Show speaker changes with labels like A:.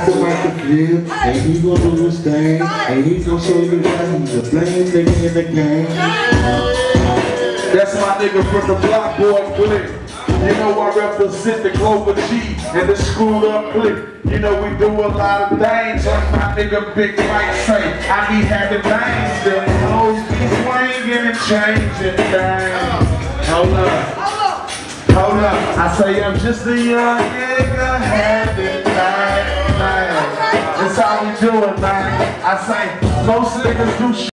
A: about the flip, and he gon' do his thing, and he gon' show you that he's the blame nigga in the game.
B: That's my nigga from the Block Boy clique. You know I represent the Clover G and the Screwed Up clique. You know we do a lot of things like my nigga Big Mike say. I be having things that hoes be swinging and changing things. Hold up. I say I'm just a young nigga having things. That's how we do it, man. I say most niggas do shit.